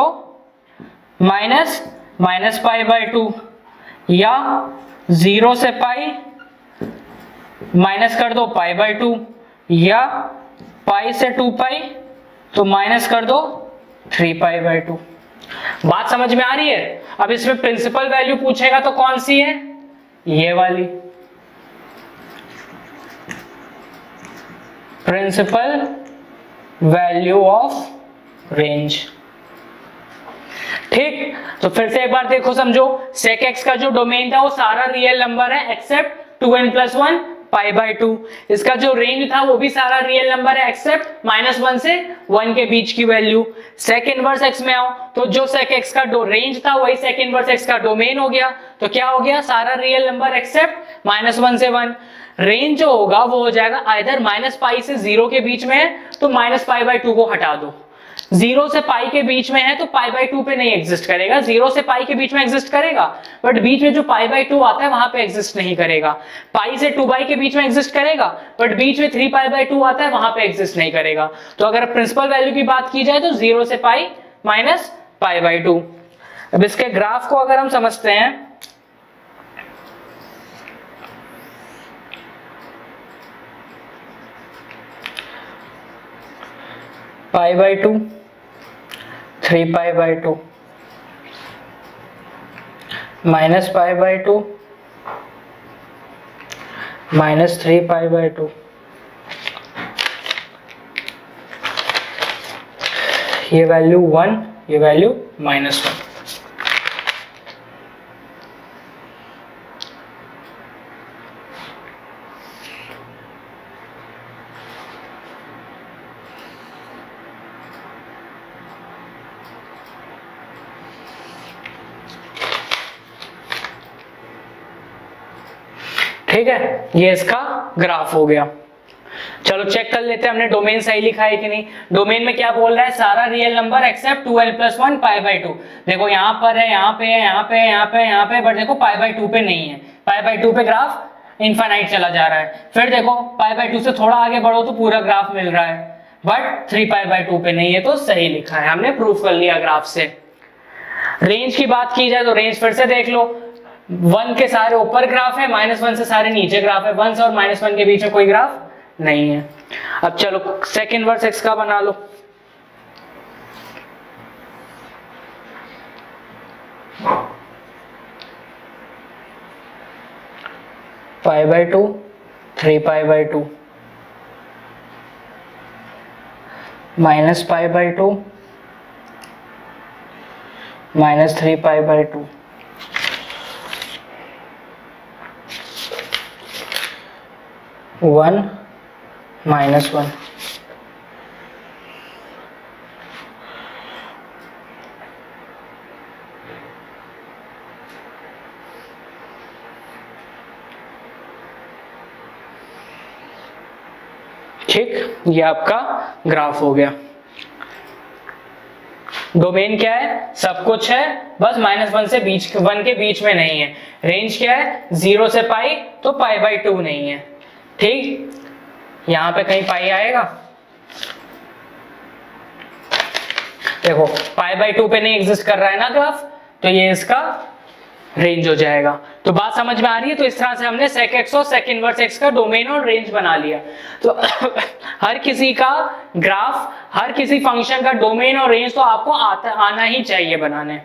-π/2, या 0 से π माइनस कर दो π/2, या π से 2π तो माइनस कर दो 3π/2। बात समझ में आ रही है? अब इसमें प्रिंसिपल वैल्यू पूछेगा तो कौन सी है? ये वाली प्रिंसिपल वैल्यू ऑफ रेंज। ठीक, तो फिर से एक बार देखो समझो, सेक एक्स का जो डोमेन था वो सारा रियल नंबर है एक्सेप्ट 2n+1 π/2। इसका जो रेंज था वो भी सारा रियल नंबर है एक्सेप्ट -1 से 1 के बीच की वैल्यू। सेक इनवर्स एक्स में आओ तो जो सेक एक्स का रेंज था वही सेक इनवर्स एक्स का डोमेन हो गया, तो क्या हो गया? सारा रियल नंबर एक्सेप्ट -1 से 1। रेंज जो होगा वो हो जाएगा आइदर -π से 0 के बीच में है तो -π/2 को हटा दो, 0 से π के बीच में है तो π/2 पे नहीं एग्जिस्ट करेगा, 0 से π के बीच में एग्जिस्ट करेगा, बट बीच में जो π/2 आता है वहां पे एग्जिस्ट नहीं करेगा। π से 2π के बीच में एग्जिस्ट करेगा, बट बीच में 3π/2 आता है वहां पे एग्जिस्ट नहीं करेगा। तो अगर प्रिंसिपल वैल्यू की बात की जाए तो 0 से π माइनस π/2। अब इसके ग्राफ को अगर हम समझते हैं, π/2 3π/2 माइनस π/2 माइनस 3π/2, ये वैल्यू 1, ये वैल्यू -1। ठीक है, ये इसका ग्राफ हो गया। चलो चेक कर लेते हैं हमने डोमेन सही लिखा है कि नहीं। डोमेन में क्या बोल रहा है? सारा रियल नंबर एक्सेप्ट 2n+1 π/2। देखो यहाँ पर है, यहाँ पे है, यहाँ पे है, यहाँ पे है, यहाँ पे, बट देखो π/2 पे नहीं है। π/2 पे ग्राफ इनफाइनाइट चला जा रहा है। फिर देखो π/2 से थोड़ा आगे बढ़ो तो पूरा ग्राफ मिल रहा है, बट 3π/2 पे नहीं है, तो सही लिखा है, हमने प्रूफ कर लिया ग्राफ से। रेंज की बात की जाए तो रेंज फिर से देख लो, 1 के सारे ऊपर ग्राफ है, -1 से सारे नीचे ग्राफ है, 1 और -1 के बीच में कोई ग्राफ नहीं है। अब चलो सेकंड इनवर्स x का बना लो। π/2 3π/2 -π/2 -3π/2 1 -1 ठीक, ये आपका ग्राफ हो गया। डोमेन क्या है, सब कुछ है, बस -1 से 1 के बीच में नहीं है। रेंज क्या है, 0 से पाई, तो π/2 नहीं है। ठीक, यहां पे कहीं पाई आएगा, देखो π/2 पे नहीं एग्जिस्ट कर रहा है ना ग्राफ, तो ये इसका रेंज हो जाएगा। तो बात समझ में आ रही है। तो इस तरह से हमने sec x और sec इनवर्स x का डोमेन और रेंज बना लिया। तो हर किसी का ग्राफ, हर किसी फंक्शन का डोमेन और रेंज तो आपको आना ही चाहिए बनाने।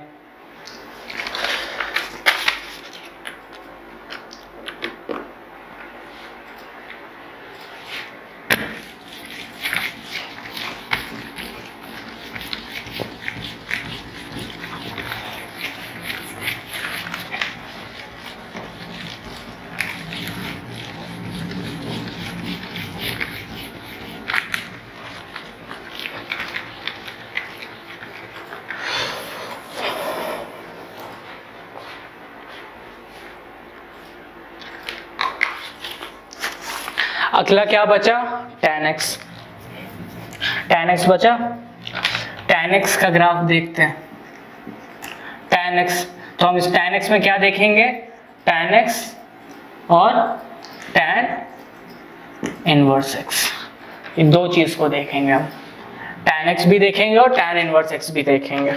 अगला क्या बचा, tan x। tan x बचा, tan x का ग्राफ देखते हैं। tan x, तो हम इस tan x में क्या देखेंगे, tan x और tan इनवर्स x, इन दो चीज को देखेंगे हम। tan x भी देखेंगे और tan इनवर्स x भी देखेंगे।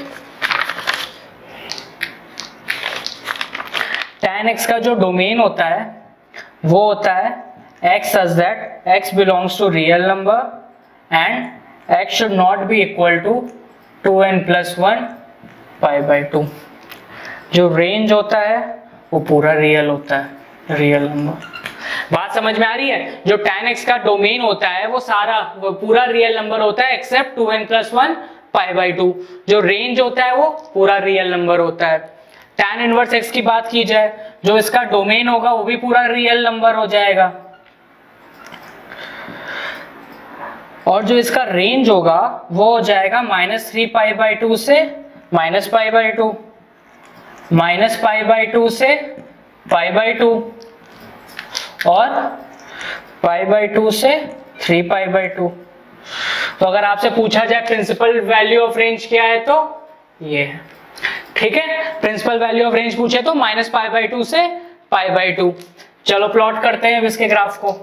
tan x का जो डोमेन होता है वो होता है x such that x belongs to real number and x should not be equal to 2n plus 1 π/2। जो रेंज होता है वो पूरा रियल होता है, रियल नंबर। बात समझ में आ रही है। जो tan x का डोमेन होता है वो पूरा रियल नंबर होता है एक्सेप्ट 2n plus 1 π/2। जो रेंज होता है वो पूरा रियल नंबर होता है। tan इनवर्स x की बात की जाए, जो इसका डोमेन होगा वो भी पूरा रियल नंबर हो जाएगा, और जो इसका रेंज होगा वो हो जाएगा -3π/2 से -π/2, -π/2 से π/2 और π/2 से 3π/2। तो अगर आपसे पूछा जाए प्रिंसिपल वैल्यू ऑफ रेंज क्या है तो ये है। ठीक है, प्रिंसिपल वैल्यू ऑफ रेंज पूछे तो -π/2 से π/2। चलो प्लॉट करते हैं अब इसके ग्राफ को।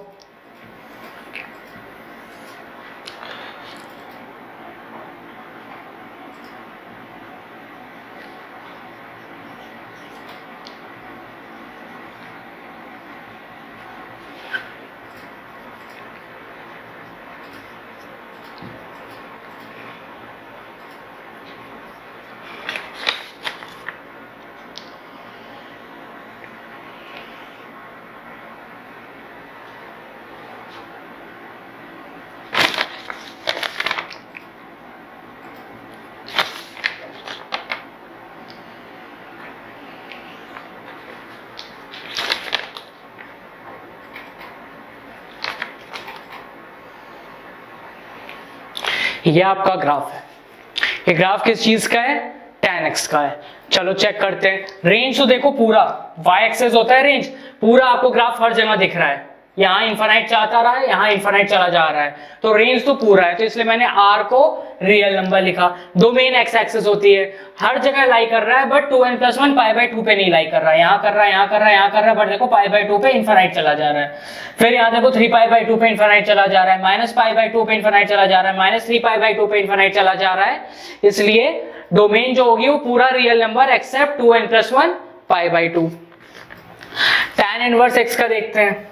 ये आपका ग्राफ है। ये ग्राफ किस चीज का है, tan x का है। चलो चेक करते हैं। रेंज तो देखो पूरा y एक्सेस होता है रेंज, पूरा आपको ग्राफ हर जगह दिख रहा है। यहाँ इन्फिनाइट चाहता रहा है, यहाँ इन्फिनाइट चला जा रहा है, तो रेंज तो पूरा है, तो इसलिए मैंने r को रियल नंबर लिखा। डोमेन एक्स एक्सिस होती है, हर जगह लाई कर रहा है, बट 2n+1 π/2 पे नहीं लाई कर रहा है, यहाँ कर रहा है, यहाँ कर रहा है, यहाँ कर रहा है, बट देखो π/2 पे इन्फिनाइट चला जा रहा है। फिर यहाँ देखो 3π/2 पे इन्फिनाइट चला जा रहा है, -π/2 पे इन्फिनाइट चला जा रहा है, -3π/2 पे इन्फिनाइट चला जा रहा है। इसलिए डोमेन जो होगी वो पूरा real number except 2n+1 π/2। tan inverse x का देखते हैं।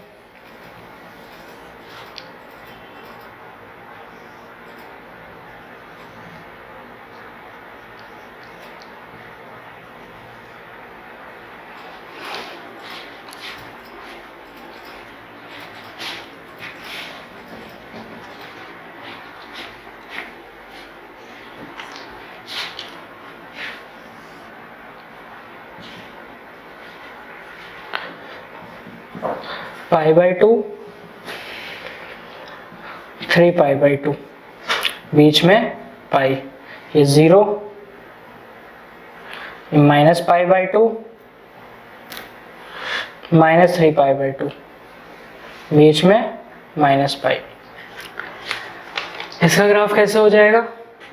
π/2 3π/2 बीच में पाई, ये 0 -π/2 -3π/2 बीच में -π। इसका ग्राफ कैसे हो जाएगा?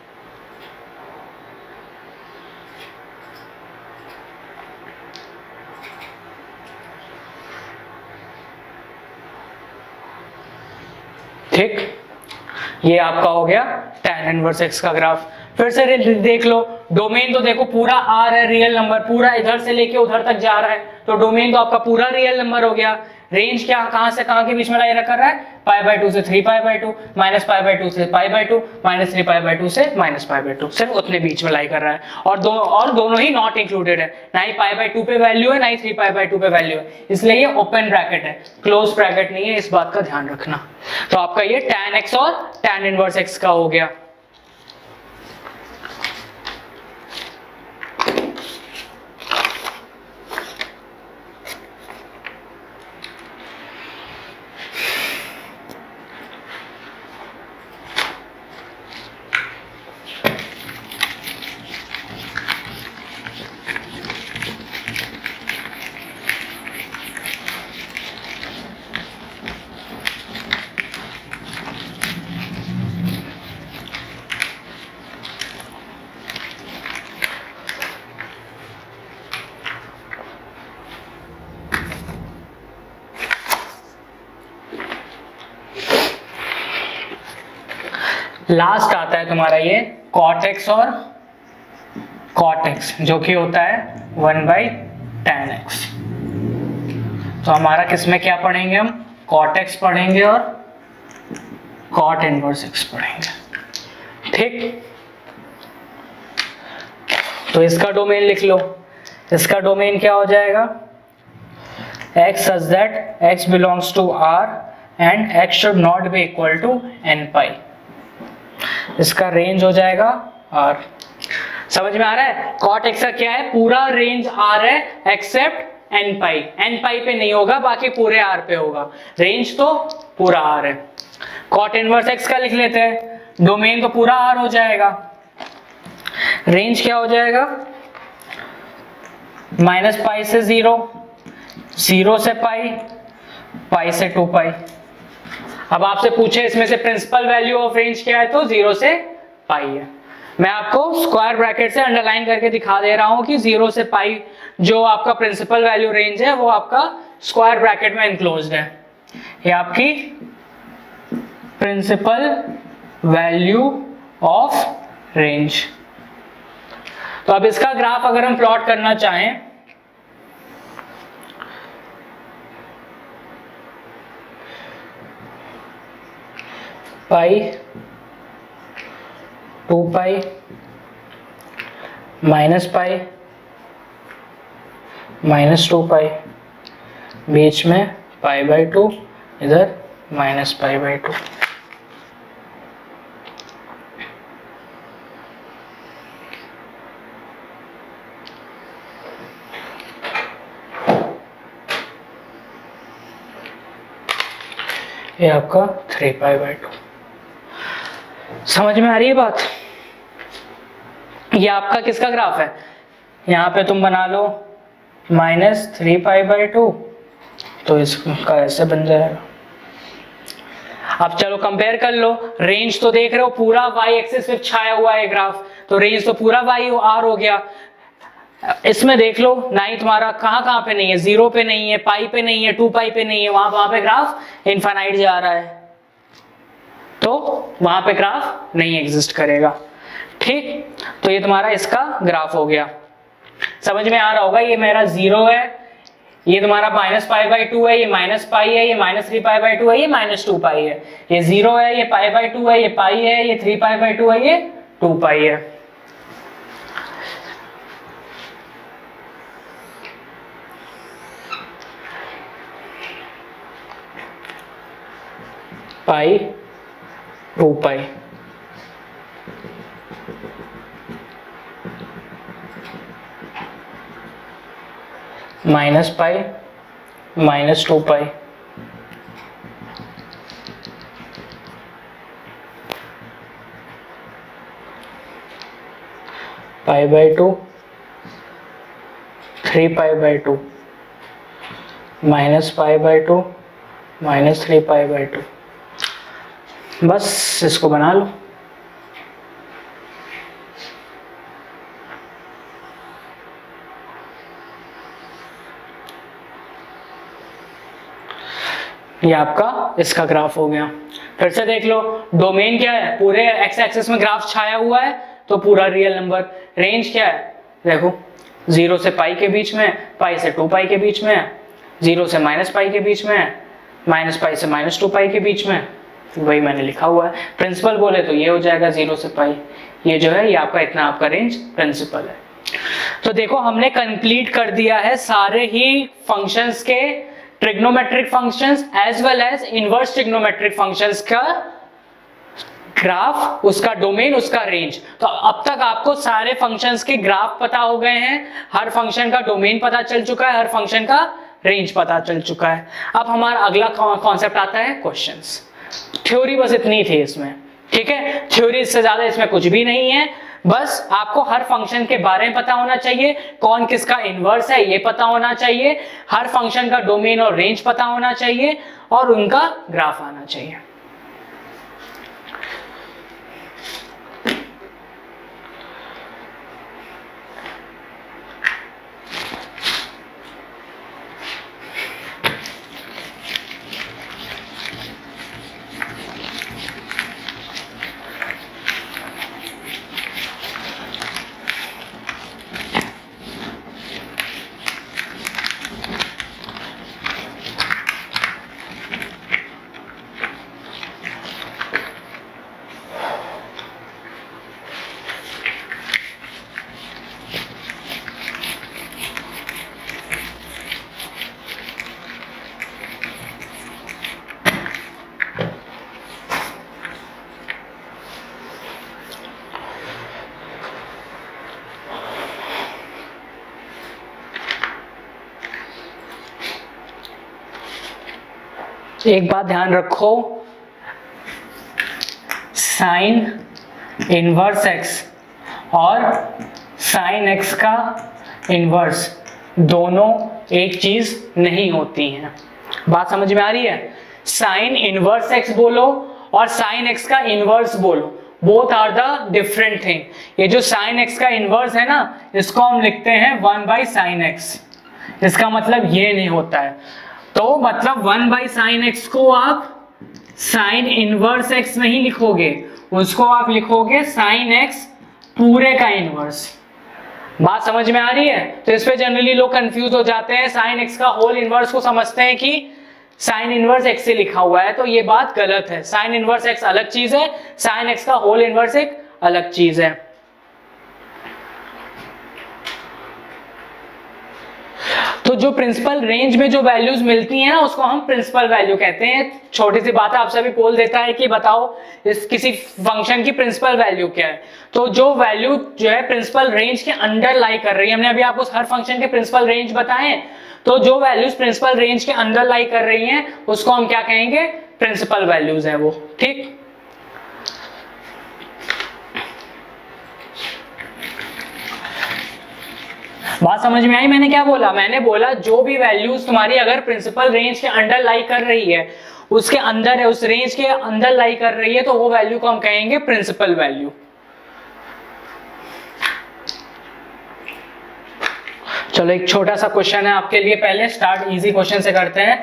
ठीक, ये आपका हो गया tan इनवर्स x का ग्राफ। फिर से देख लो, डोमेन तो देखो पूरा r है, रियल नंबर पूरा इधर से लेके उधर तक जा रहा है, तो डोमेन तो आपका पूरा रियल नंबर हो गया। रेंज क्या कहां से कहां के बीच में लाई कर रहा है? π/2 से 3π/2, -π/2 से π/2, -3π/2 से -π/2, सिर्फ उतने बीच में लाई कर रहा है। और दोनों ही नॉट इंक्लूडेड है, ना ही π/2 पे वैल्यू है, ना ही 3π/2 पे वैल्यू है, इसलिए ये ओपन ब्रैकेट है, क्लोज ब्रैकेट नहीं है, इस बात का ध्यान रखना। तो आपका ये tan x और tan इनवर्स x का हो गया। लास्ट आता है तुम्हारा ये cot x और cot x, जो कि होता है 1/tan x। तो हमारा किसमें क्या पढ़ेंगे हम? cot x पढ़ेंगे और cot इनवर्स x पढ़ेंगे। ठीक, तो इसका डोमेन लिख लो। इसका डोमेन क्या हो जाएगा? x such that x belongs to r and x should not be equal to n π। इसका रेंज हो जाएगा r। समझ में आ रहा है? cot x का क्या है? पूरा रेंज r है एक्सेप्ट n π पे नहीं होगा, बाकी पूरे r पे होगा। रेंज तो पूरा r है। cot इनवर्स x का लिख लेते हैं, डोमेन तो पूरा r हो जाएगा। रेंज क्या हो जाएगा? -π से 0, 0 से π से 2π। अब आपसे पूछे इसमें से प्रिंसिपल वैल्यू ऑफ रेंज क्या है, तो 0 से π है। मैं आपको स्क्वायर ब्रैकेट से अंडरलाइन करके दिखा दे रहा हूं कि 0 से π जो आपका प्रिंसिपल वैल्यू रेंज है वो आपका स्क्वायर ब्रैकेट में एनक्लोज्ड है। ये आपकी प्रिंसिपल वैल्यू ऑफ रेंज। तो अब इसका ग्राफ अगर हम प्लॉट करना चाहें, पाई 2π -π -2π, बीच में π/2, इधर -π/2। ये आपका 3π/2। समझ में आ रही है बात? ये आपका किसका ग्राफ है? यहाँ पे तुम बना लो -3π/2, तो इसका ऐसे बन जाएगा। अब चलो कंपेयर कर लो, रेंज तो देख रहे हो पूरा y एक्सिस पे छाया हुआ है ग्राफ, तो रेंज तो पूरा y r हो गया। इसमें देख लो ना तुम्हारा कहां पे नहीं है, 0 पे नहीं है, पाई पे नहीं है, 2 पाई पे नहीं है, वहां पे ग्राफ इनफाइनाइट जा रहा है, तो वहां पे ग्राफ नहीं एग्जिस्ट करेगा। ठीक, तो ये तुम्हारा इसका ग्राफ हो गया। समझ में आ रहा होगा, ये मेरा 0 है, ये तुम्हारा -π/2 है, ये -π है, ये -3π/2 है, ये -2 पाई है, ये 0 है, ये π/2 है, ये पाई है, ये 3π/2 है, ये 2 पाई है। पाई 2 पाई -π -2 पाई π/2 3π/2 -π/2 -3π/2। बस इसको बना लो। ये आपका इसका ग्राफ हो गया। फिर से देख लो, डोमेन क्या है, पूरे एक्स एक्सिस में ग्राफ छाया हुआ है तो पूरा रियल नंबर। रेंज क्या है, देखो 0 से पाई के बीच में, पाई से 2 पाई के बीच में, 0 से -π के बीच में, -π से -2 पाई के बीच में, वही मैंने लिखा हुआ है। प्रिंसिपल बोले तो ये हो जाएगा 0 से पाई, ये जो है ये आपका इतना आपका रेंज प्रिंसिपल है। तो देखो हमने कंप्लीट कर दिया है सारे ही फंक्शंस के trigonometric functions as well as inverse trigonometric functions का ग्राफ, उसका डोमेन, उसका रेंज। तो अब तक आपको सारे फंक्शंस के ग्राफ पता हो गए हैं, हर फंक्शन का डोमेन पता चल चुका है, हर फंक्शन का रेंज पता चल चुका है। अब हमारा अगला कॉन्सेप्ट आता है क्वेश्चंस। थ्योरी बस इतनी थी इसमें, ठीक है, थ्योरी से ज्यादा इसमें कुछ भी नहीं है। बस आपको हर फंक्शन के बारे में पता होना चाहिए, कौन किसका इनवर्स है ये पता होना चाहिए, हर फंक्शन का डोमेन और रेंज पता होना चाहिए, और उनका ग्राफ आना चाहिए। एक बात ध्यान रखो, साइन इनवर्स एक्स और साइन एक्स का इनवर्स दोनों एक चीज नहीं होती हैं। बात समझ में आ रही है? साइन इनवर्स एक्स बोलो और साइन एक्स का इनवर्स बोलो, both are the different thing. ये जो साइन एक्स का इनवर्स है ना, इसको हम लिखते हैं 1/sin x। इसका मतलब ये नहीं होता है, तो मतलब 1/sin x को आप साइन इनवर्स x नहीं लिखोगे, उसको आप लिखोगे साइन x पूरे का इनवर्स। बात समझ में आ रही है? तो इस पे जनरली लोग कंफ्यूज हो जाते हैं, साइन x का होल इनवर्स को समझते हैं कि साइन इनवर्स x से लिखा हुआ है, तो ये बात गलत है। साइन इनवर्स x अलग चीज है, साइन x का होल इनवर्स एक अलग चीज है। तो जो प्रिंसिपल रेंज में जो वैल्यूज मिलती हैं ना, उसको हम प्रिंसिपल वैल्यू कहते हैं। छोटी सी बात है, आप सभी बोल देता है कि बताओ इस किसी फंक्शन की प्रिंसिपल वैल्यू क्या है। तो जो वैल्यू जो है प्रिंसिपल रेंज के अंडर लाई कर रही है, हमने अभी आपको हर फंक्शन के प्रिंसिपल रेंज बताए, तो जो वैल्यूज प्रिंसिपल रेंज के अंदर लाई कर रही हैं उसको हम क्या कहेंगे? प्रिंसिपल वैल्यूज है वो। ठीक, बात समझ में आई? मैंने क्या बोला? मैंने बोला जो भी वैल्यूज तुम्हारी अगर प्रिंसिपल रेंज के अंडर लाई कर रही है उसके अंदर है, उस रेंज के अंदर लाई कर रही है, तो वो वैल्यू को हम कहेंगे प्रिंसिपल वैल्यू। चलो एक छोटा सा क्वेश्चन है आपके लिए, पहले स्टार्ट इजी क्वेश्चन से करते हैं।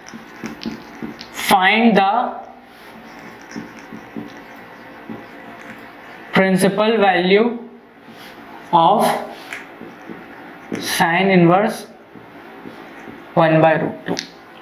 Find the principal value of sine inverse 1/√2।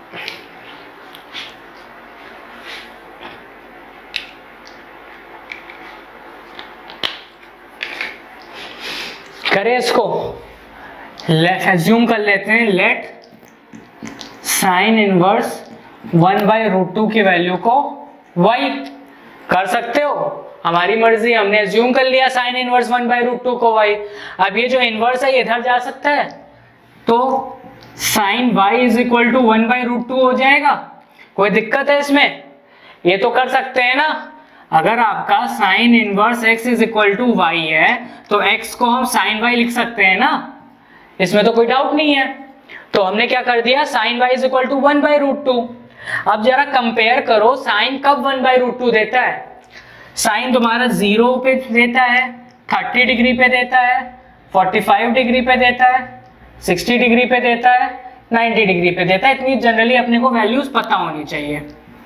करें इसको, एज्यूम कर लेते हैं, लेट साइन इनवर्स 1/√2 की वैल्यू को y कर सकते हो, हमारी मर्जी, हमने एज्यूम कर लिया साइन इनवर्स 1/√2 को y। अब ये जो इनवर्स है ये इधर जा सकता है, तो sine y is equal to 1/√2 हो जाएगा। कोई दिक्कत है इसमें? ये तो कर सकते हैं ना। अगर आपका sine inverse x is equal to y है तो x को हम साइन y लिख सकते हैं ना, इसमें तो कोई डाउट नहीं है। तो हमने क्या कर दिया, sine y is equal to 1/√2। अब जरा कंपेयर करो, साइन कब 1/√2 देता है? साइन तुम्हारा 0 पे देता है, 30 डिग्री पे देता है, 45 डिग्री पे देता है, 60 डिग्री पे देता है, 90 डिग्री पे देता है। इतनी जनरली अपने को वैल्यूज पता होनी चाहिए,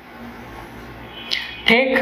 ठीक।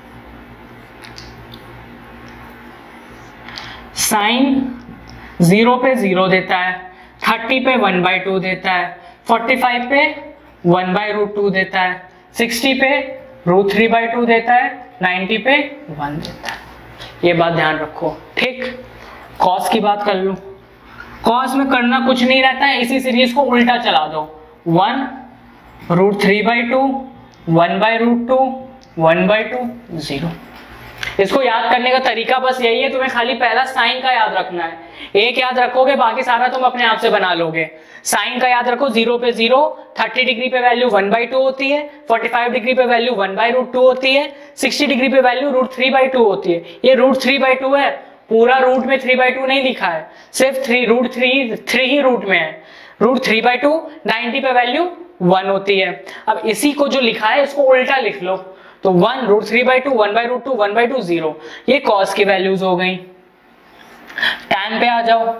साइन 0 पे 0 देता है, 30 पे 1/2 देता है, 45 पे 1/√2 देता है, 60 पे √3/2 देता है, 90 पे 1 देता है। ये बात ध्यान रखो, ठीक। कॉस की बात कर लो, कॉस में करना कुछ नहीं रहता है, इसी सीरीज को उल्टा चला दो, 1 √3/2 1/√2 1/2 0। इसको याद करने का तरीका बस यही है, तुम्हें खाली पहला साइन का याद रखना है, एक याद रखोगे बाकी सारा तुम अपने आप से बना लोगे। साइन का याद रखो, 0 पे 0, 30 डिग्री पे वैल्यू 1/2 होती है, 45 डिग्री पे वैल्यू 1/√2 होती है, 60 डिग्री पे वैल्यू √3/2 होती है। ये √3/2 है, पूरा रूट में 3/2 नहीं लिखा है, सिर्फ 3 ही रूट में है। √3/2, 90 पे वैल्यू 1 होती है। अब इसी को जो लिखा है इसको उल्टा लिख लो, तो 1 √3/2 1/√2 1/2 0। ये कॉस की वैल्यूज हो गई। टैन पे आ जाओ,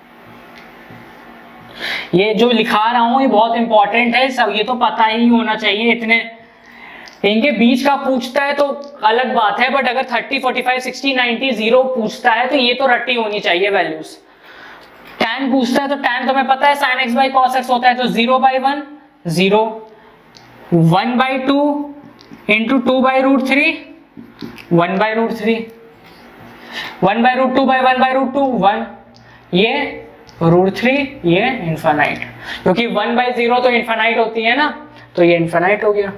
ये जो लिखा रहा हूं ये बहुत इंपॉर्टेंट है, सब ये तो पता ही होना चाहिए। इतने इनके बीच का पूछता है तो अलग बात है, बट अगर 30 45 60 90 0 पूछता है तो ये तो रट्टी होनी चाहिए वैल्यूज। टैन पूछता है तो टैन तुम्हें पता है sin x by cos x होता है, तो 0/1 0, 1/2 into 2/√3 1/√3, 1/√2 by 1/√2 1, ये √3, ये इनफाइनाइट, क्योंकि 1/0 तो इनफाइनाइट होती है ना, तो ये इनफाइनाइट हो गया।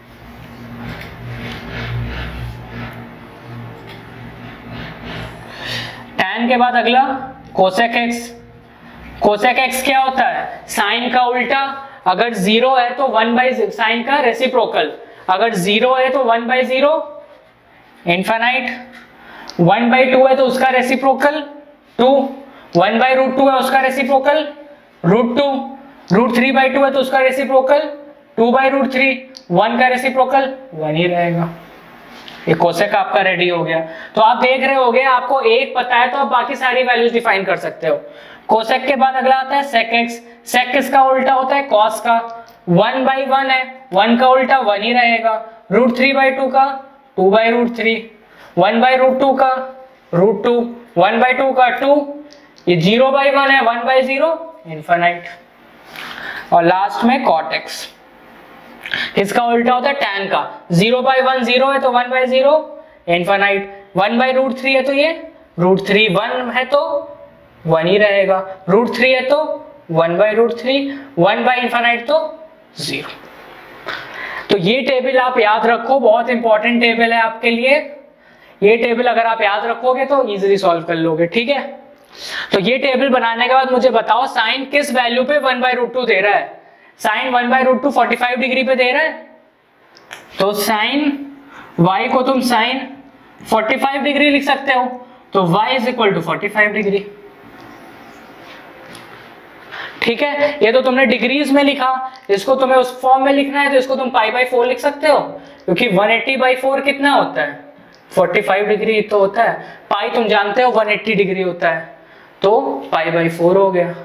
टैन के बाद अगला कोसेक एक्स। कोसेक एक्स क्या होता है? साइन का उल्टा, अगर 0 है तो 1/0, साइन का रेसिप्रोकल, अगर 0 है तो 1/0 इनफाइनाइट, 1/2 है तो उसका रेसिप्रोकल 2, 1/√2 है उसका रेसिप्रोकल √2, √3/2 है तो उसका रेसिप्रोकल 2/√3, 1 का रेसिप्रोकल 1 ही रहेगा। ये कोसेक आपका रेडी हो गया। तो आप देख रहे होगे, आपको एक पता है तो आप बाकी सारी वैल्यूज डिफाइन कर सकते हो। कोसेक के बाद अगला आता है सेक एक्स। सेक किसका उल्टा होता है? कॉस का। 1/1 है, 1 का उल्टा 1 ही रहेगा, √3/2 का 2/√3, 1/√2 का √2, 1/2 का 2, ये 0/1 है, 1/0 इनफाइनाइट। और लास्ट में कॉट एक्स, इसका उल्टा होता है टैन का। 0/1 0 है तो 1/0 इनफाइनाइट, 1/√3 है तो ये √3, 1 है तो 1 ही रहेगा, √3 है तो 1/√3, 1/इनफाइनाइट तो 0। तो ये टेबल आप याद रखो, बहुत इंपॉर्टेंट टेबल है आपके लिए। ये टेबल अगर आप याद रखोगे तो इजीली सॉल्व कर लोगे, ठीक है। तो ये टेबल बनाने के बाद मुझे बताओ साइन किस वैल्यू पे 1/√2 दे रहा है? साइन 1/√2 45 डिग्री पे दे रहा है, तो साइन y को तुम साइन 45 डिग्री लिख सकते हो, तो y is equal to 45 degree. ठीक है, ये तो तुमने डिग्रीज में लिखा, इसको तुम्हें उस फॉर्म में लिखना है तो इसको तुम पाई बाई 4 लिख सकते हो, क्योंकि 180/4 कितना होता है, 45 डिग्री तो होता है। पाई तुम जानते हो 180 डिग्री होता है, तो पाई बाई 4 हो गया।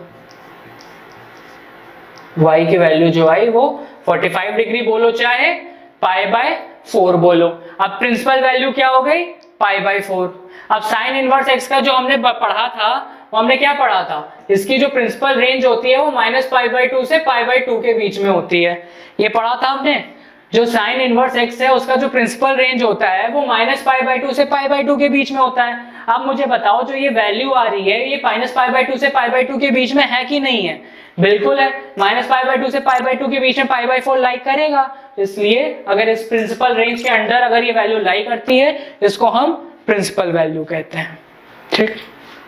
y की वैल्यू जो आई वो 45 डिग्री बोलो चाहे पाई बाय 4 बोलो। अब प्रिंसिपल वैल्यू क्या हो गई, पाई बाय 4। अब साइन इनवर्स x का जो हमने पढ़ा था, वो हमने क्या पढ़ा था, इसकी जो प्रिंसिपल रेंज होती है वो -π/2 से π/2 के बीच में होती है, ये पढ़ा था हमने। जो साइन इनवर्स x है उसका जो प्रिंसिपल रेंज होता है वो -π/2 से π/2 के बीच में होता है। अब मुझे बताओ जो ये वैल्यू आ रही है ये -π/2 से π/2 के बीच में है कि नहीं है, बिल्कुल है। -π/2 से π/2 के बीच में π/4 लाइक करेगा, इसलिए अगर इस प्रिंसिपल रेंज के अंदर अगर ये वैल्यू लाई करती है इसको हम प्रिंसिपल वैल्यू कहते हैं। ठीक।